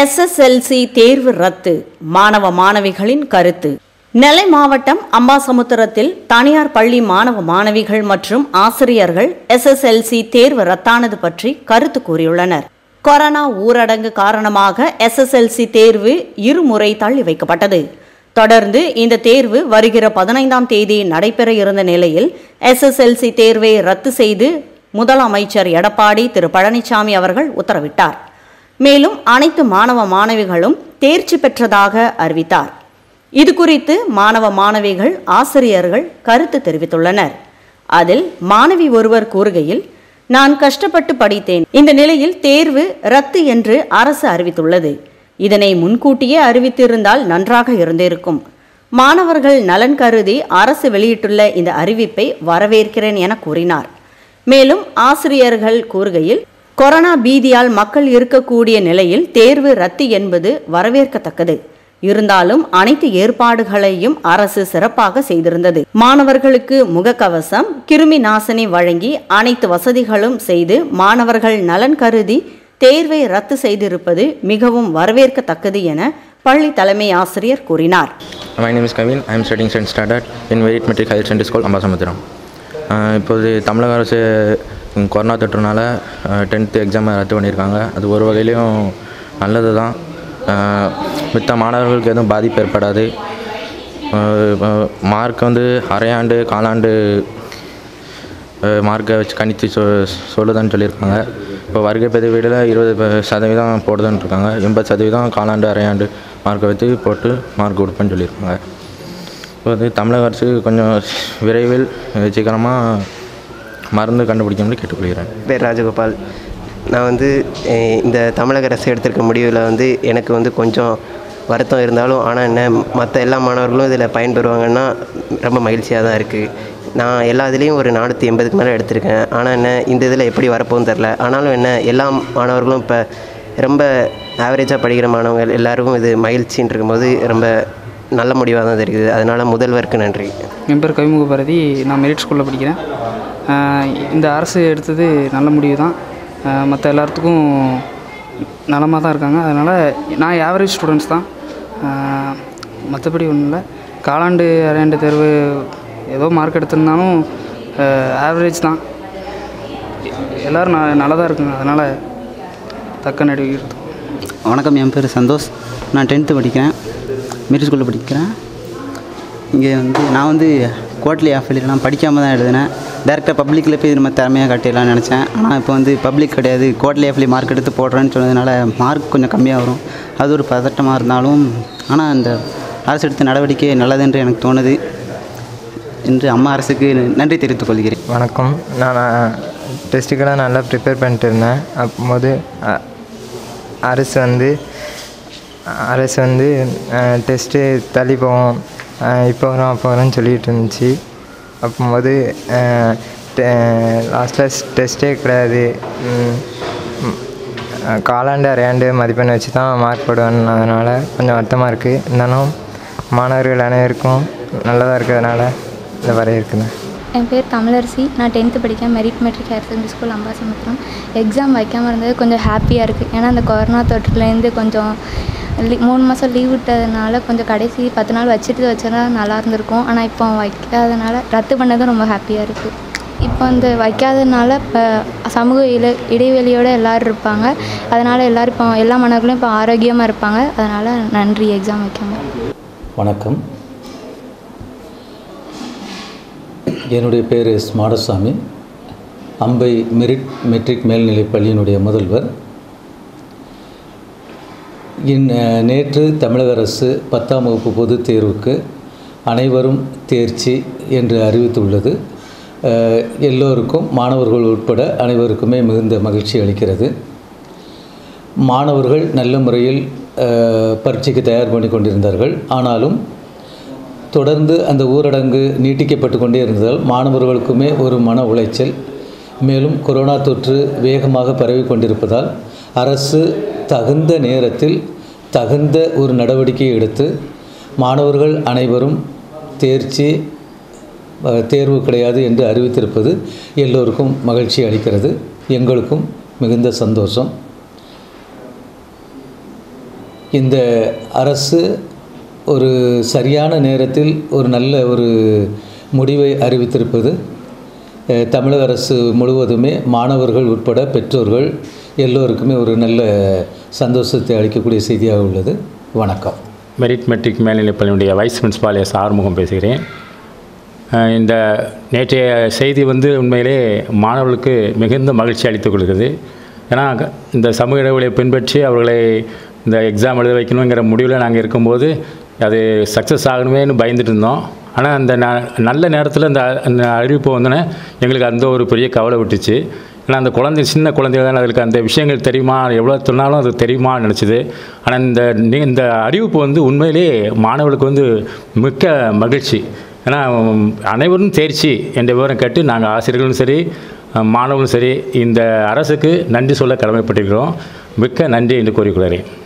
SSLC தேர்வு ரத்து, மாணவ மாணவிகளின் கருத்து. நெல்லை மாவட்டம் அம்பாசமுத்திரத்தில் தனியார் பள்ளி மாணவ மாணவிகள் மற்றும் ஆசிரியர்கள் எஸ்எஸ்எல்சி தேர்வு ரத்தானது பற்றி கருத்து கூறியுள்ளனர். கொரோனா ஊரடங்கு காரணமாக எஸ்எஸ்எல்சி தேர்வு இருமுறை தள்ளி வைக்கப்பட்டது. தொடர்ந்து இந்த தேர்வு வருகிற 15ஆம் தேதி நடைபெற இருந்த நிலையில் எஸ்எஸ்எல்சி தேர்வை ரத்து செய்து முதலமைச்சர் எடப்பாடி திரு பழனிசாமி அவர்கள் உத்தரவிட்டார். மேலும் அனைத்து மாணவ மாணவிகளும் தேர்ச்சி பெற்றதாக அறிவித்தார். இது குறித்து மாணவ மாணவிகள் ஆசிரியர்கள் கருத்து தெரிவித்துள்ளனர். அதில் மாணவி ஒருவர் கூறுகையில், நான் கஷ்டப்பட்டு படித்தேன். இந்த நிலையில் தேர்வு ரத்து என்று அரசு அறிவித்துள்ளது. இதனை முன்கூட்டியே அறிவித்திருந்தால் நன்றாக இருந்திருக்கும். மாணவர்கள் நலன் கருதி அரசு வெளியிட்டுள்ள இந்த அறிவிப்பை வரவேற்கிறேன் என கூறினார். மேலும் ஆசிரியர்கள் கூறுகையில், கொரோனா பீதியால் மக்கள் இருக்கக்கூடிய நிலையில் தேர்வு ரத்து என்பது வரவேற்கத்தக்கது. இருந்தாலும் அனைத்து ஏற்பாடுகளையும் அரசு சிறப்பாக செய்திருந்தது. மாணவர்களுக்கு முகக்கவசம், கிருமி நாசினி வழங்கி அனைத்து வசதிகளும் செய்து மாணவர்கள் நலன் கருதி தேர்வை ரத்து செய்திருப்பது மிகவும் வரவேற்கத்தக்கது என பள்ளி தலைமை ஆசிரியர் கூறினார். My name is Kavin. I am studying 10th standard in Merit Metric Higher Secondary School, Ambasamudram. இப்போது தமிழக அரசு கொரோனா தொற்றுனால 10th எக்ஸாமை ரத்து பண்ணியிருக்காங்க. அது ஒரு வகையிலையும் நல்லது தான். மித்த மாணவர்களுக்கு எதுவும் பாதிப்பு ஏற்படாது. மார்க் அரையாண்டு காலாண்டு மார்க்கை வச்சு கணித்து சொல்லுதான்னு சொல்லியிருக்காங்க. இப்போ வருகை பதிவேடில் 20% போடுதுன்னு இருக்காங்க. 80% காலாண்டு அரையாண்டு மார்க்கை வச்சு போட்டு மார்க் கொடுப்பேன்னு சொல்லியிருக்காங்க. இப்போ தமிழக அரசு கொஞ்சம் விரைவில் சீக்கிரமாக மருந்து கண்டுபிடிக்கணும்னு கேட்டுக்கொள்கிறேன். பேர் ராஜகோபால். நான் இந்த தமிழக அரசு எடுத்திருக்க முடிவில் எனக்கு கொஞ்சம் வருத்தம் இருந்தாலும், ஆனால் என்ன மற்ற எல்லா மாணவர்களும் இதில் பயன்பெறுவாங்கன்னா ரொம்ப மகிழ்ச்சியாக தான் இருக்குது. நான் எல்லா இதுலேயும் ஒரு 480க்கு மேலே எடுத்திருக்கேன். ஆனால் என்ன இந்த இதில் எப்படி வரப்போன்னு தெரில. ஆனாலும் என்ன எல்லா மாணவர்களும் இப்போ ரொம்ப ஆவரேஜாக படிக்கிற மாணவர்கள் எல்லாருக்கும் இது மகிழ்ச்சின்னு இருக்கும்போது ரொம்ப நல்ல முடிவாக தான் இருக்குது. அதனால் முதல்வருக்கு நன்றி. என் பேர் கவிமுக பாரதி. நான் மெரிட் ஸ்கூலில் படிக்கிறேன். இந்த அரசு எடுத்தது நல்ல முடிவு தான். மற்ற எல்லாத்துக்கும் நலமாக தான் இருக்காங்க. அதனால் நான் ஆவரேஜ் ஸ்டூடெண்ட்ஸ் தான், மற்றபடி ஒன்றும் இல்லை. காலாண்டு அரையாண்டு தேர்வு ஏதோ மார்க் எடுத்திருந்தாலும் ஆவரேஜ் தான். எல்லோரும் நல்லா தான் இருக்குங்க. அதனால் தக்க நடவடிக்கை. வணக்கம், என் பேர் சந்தோஷ். நான் 10th படிக்கிறேன், மெரிட் ஸ்கூலில் படிக்கிறேன். இங்கே நான் குவார்ட்லி ஆஃபீலாம் படிக்காமல் தான் எழுதினேன். டேரெக்டாக பப்ளிக்கில் போய் நம்ம திறமையாக கட்டிடலாம்னு நினச்சேன். ஆனால் இப்போ பப்ளிக் கிடையாது, குவார்ட்லி ஆஃப்லி மார்க் எடுத்து போடுறேன்னு சொன்னதுனால மார்க் கொஞ்சம் கம்மியாக வரும். அது ஒரு பதட்டமாக இருந்தாலும், ஆனால் அந்த அரசு எடுத்த நடவடிக்கை நல்லது என்று எனக்கு தோணுது என்று அம்மா அரசுக்கு நன்றி தெரிவித்துக் கொள்கிறேன். வணக்கம். நான் டெஸ்ட்டுக்கெல்லாம் நல்லா ப்ரிப்பேர் பண்ணிட்டு இருந்தேன். அப்போது அரசு டெஸ்ட்டு தள்ளி போவோம், இப்போ வரும் அப்போ வரும்னு சொல்லிகிட்டு இருந்துச்சு. அப்போது லாஸ்ட்டில் டெஸ்ட்டே கிடையாது, காலாண்டு அரையாண்டு மதிப்பெண் வச்சு தான் மார்க் போடுவேன். அதனால் கொஞ்சம் வருத்தமாக இருக்குது. இருந்தாலும் மாணவர்கள் அனைவருக்கும் நல்லதாக இருக்கிறதுனால இந்த வரையிருக்குது. என் பேர் தமிழரசி. நான் 10th படிக்கிறேன், merit matric higher secondary school, Ambasamudram. Exam வைக்காமல் இருந்தது கொஞ்சம் ஹாப்பியாக இருக்குது. ஏன்னா அந்த கொரோனா தொற்றுலேருந்து கொஞ்சம் 3 மாதம் லீவ் விட்டதுனால கொஞ்சம் கடைசி 10 நாள் வச்சுருந்தா நல்லா இருந்திருக்கும். ஆனால் இப்போ வைக்காதனால ரத்து பண்ணதும் ரொம்ப ஹாப்பியாக இருக்குது. இப்போ வைக்காததுனால இப்போ சமூக இடைவெளியோடு எல்லோரும் இருப்பாங்க. அதனால் எல்லோரும் இப்போ எல்லா மாணவர்களும் இப்போ ஆரோக்கியமாக இருப்பாங்க. அதனால் நன்றி எக்ஸாம் வைக்காமல். வணக்கம். என்னுடைய பேர் எஸ் மாடசாமி. அம்பை மெரிட் மெட்ரிக் மேல்நிலைப் பள்ளியினுடைய முதல்வர். நேற்று தமிழக அரசு 10ஆம் வகுப்பு பொதுத் தேர்வுக்கு அனைவரும் தேர்ச்சி என்று அறிவித்துள்ளது. எல்லோருக்கும், மாணவர்கள் உட்பட அனைவருக்குமே மிகுந்த மகிழ்ச்சி அளிக்கிறது. மாணவர்கள் நல்ல முறையில் பரீட்சைக்கு தயார் பண்ணி கொண்டிருந்தார்கள். ஆனாலும் தொடர்ந்து அந்த ஊரடங்கு நீட்டிக்கப்பட்டு கொண்டே இருந்ததால் மாணவர்களுக்குமே ஒரு மன உளைச்சல். மேலும் கொரோனா தொற்று வேகமாக பரவி கொண்டிருப்பதால் அரசு தகுந்த நேரத்தில் தகுந்த ஒரு நடவடிக்கை எடுத்து மாணவர்கள் அனைவரும் தேர்வு கிடையாது என்று அறிவித்திருப்பது எல்லோருக்கும் மகிழ்ச்சி அளிக்கிறது. எங்களுக்கும் மிகுந்த சந்தோஷம். இந்த அரசு ஒரு சரியான நேரத்தில் ஒரு நல்ல ஒரு முடிவை அறிவித்திருப்பது தமிழக அரசு முழுவதுமே மாணவர்கள் உட்பட பெற்றோர்கள் எல்லோருக்குமே ஒரு நல்ல சந்தோஷத்தை அளிக்கக்கூடிய செய்தியாக உள்ளது. வணக்கம். மெரிட் மெட்ரிக் மேல்நிலைப் பள்ளியினுடைய வைஸ் பிரின்சிபால் எஸ் ஆறுமுகம் பேசுகிறேன். இந்த நேற்றைய செய்தி உண்மையிலே மாணவர்களுக்கு மிகுந்த மகிழ்ச்சி அளித்துக் கொள்கிறது. ஏன்னா இந்த சமூக இடைவெளியை பின்பற்றி அவர்களை இந்த எக்ஸாம் எழுத வைக்கணுங்கிற முடிவில் நாங்கள் இருக்கும்போது அது சக்ஸஸ் ஆகணுமேனு பயந்துட்டு இருந்தோம். ஆனால் அந்த நல்ல நேரத்தில் அந்த அறிவிப்பு வந்தோன்னே எங்களுக்கு அந்த ஒரு பெரிய கவலை விட்டுச்சு. ஏன்னா அந்த சின்ன குழந்தைகள் தான் அதுக்கு அந்த விஷயங்கள் தெரியுமா, எவ்வளோ சொன்னாலும் அது தெரியுமான்னு நினச்சிது. ஆனால் இந்த அறிவிப்பு உண்மையிலே மாணவர்களுக்கு மிக்க மகிழ்ச்சி. ஏன்னா அனைவரும் தேர்ச்சி என்ற விவரம் கேட்டு நாங்கள் ஆசிரியர்களும் சரி மாணவர்களும் சரி இந்த அரசுக்கு நன்றி சொல்ல கடமைப்பட்டிருக்கிறோம். மிக்க நன்றி என்று கூறிக்கொள்கிறேன்.